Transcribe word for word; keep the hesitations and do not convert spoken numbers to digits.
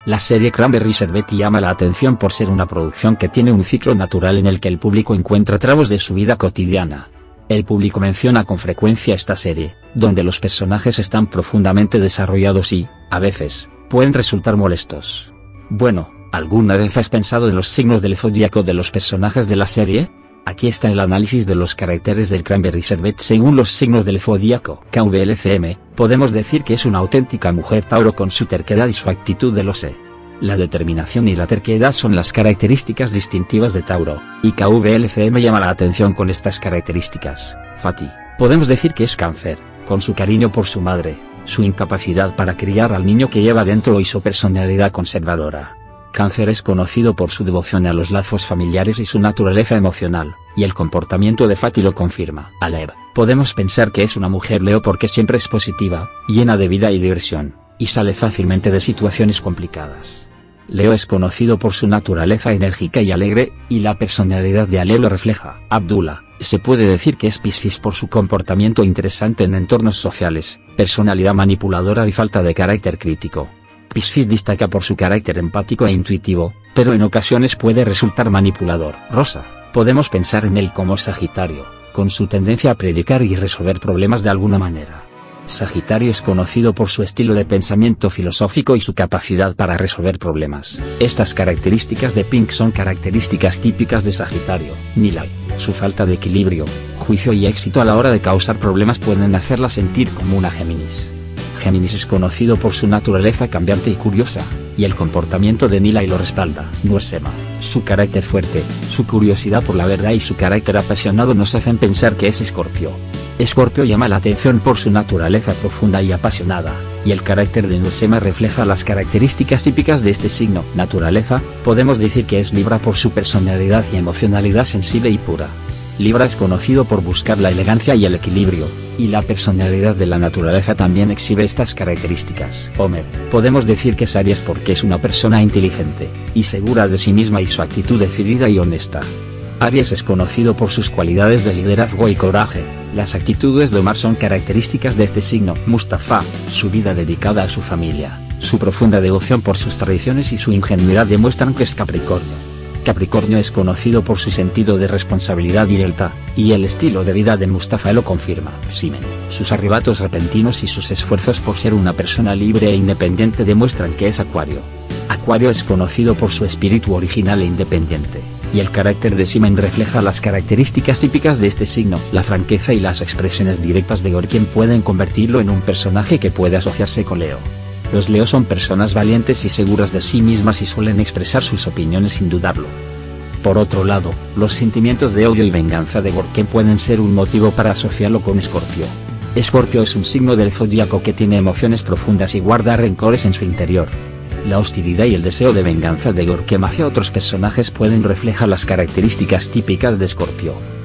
La serie Cranberry Sherbet llama la atención por ser una producción que tiene un ciclo natural en el que el público encuentra trabos de su vida cotidiana. El público menciona con frecuencia esta serie, donde los personajes están profundamente desarrollados y, a veces, pueden resultar molestos. Bueno, ¿alguna vez has pensado en los signos del zodíaco de los personajes de la serie? Aquí está el análisis de los caracteres del Cranberry Sherbet según los signos del zodíaco. K V L C M, podemos decir que es una auténtica mujer Tauro con su terquedad y su actitud de lo sé. La determinación y la terquedad son las características distintivas de Tauro, y K V L C M llama la atención con estas características. Fati, podemos decir que es Cáncer, con su cariño por su madre, su incapacidad para criar al niño que lleva dentro y su personalidad conservadora. Cáncer es conocido por su devoción a los lazos familiares y su naturaleza emocional, y el comportamiento de Fati lo confirma. Aleb, podemos pensar que es una mujer Leo porque siempre es positiva, llena de vida y diversión, y sale fácilmente de situaciones complicadas. Leo es conocido por su naturaleza enérgica y alegre, y la personalidad de Aleb lo refleja. Abdullah, se puede decir que es Piscis por su comportamiento interesante en entornos sociales, personalidad manipuladora y falta de carácter crítico. Piscis destaca por su carácter empático e intuitivo, pero en ocasiones puede resultar manipulador. Rosa, podemos pensar en él como Sagitario, con su tendencia a predicar y resolver problemas de alguna manera. Sagitario es conocido por su estilo de pensamiento filosófico y su capacidad para resolver problemas. Estas características de Pink son características típicas de Sagitario. Nilay, su falta de equilibrio, juicio y éxito a la hora de causar problemas pueden hacerla sentir como una Géminis. Géminis es conocido por su naturaleza cambiante y curiosa, y el comportamiento de Nilay lo respalda. Nursema, su carácter fuerte, su curiosidad por la verdad y su carácter apasionado nos hacen pensar que es Escorpio. Escorpio llama la atención por su naturaleza profunda y apasionada, y el carácter de Nursema refleja las características típicas de este signo. Naturaleza, podemos decir que es Libra por su personalidad y emocionalidad sensible y pura. Libra es conocido por buscar la elegancia y el equilibrio, y la personalidad de la naturaleza también exhibe estas características. Homer, podemos decir que es Aries porque es una persona inteligente, y segura de sí misma y su actitud decidida y honesta. Aries es conocido por sus cualidades de liderazgo y coraje. Las actitudes de Omar son características de este signo. Mustafa, su vida dedicada a su familia, su profunda devoción por sus tradiciones y su ingenuidad demuestran que es Capricornio. Capricornio es conocido por su sentido de responsabilidad y lealtad, y el estilo de vida de Mustafa lo confirma. Simen, sus arrebatos repentinos y sus esfuerzos por ser una persona libre e independiente demuestran que es Acuario. Acuario es conocido por su espíritu original e independiente, y el carácter de Simen refleja las características típicas de este signo. La franqueza y las expresiones directas de Gorkien pueden convertirlo en un personaje que puede asociarse con Leo. Los Leo son personas valientes y seguras de sí mismas y suelen expresar sus opiniones sin dudarlo. Por otro lado, los sentimientos de odio y venganza de Gorkien pueden ser un motivo para asociarlo con Escorpio. Escorpio es un signo del zodíaco que tiene emociones profundas y guarda rencores en su interior. La hostilidad y el deseo de venganza de Gorkien hacia otros personajes pueden reflejar las características típicas de Escorpio.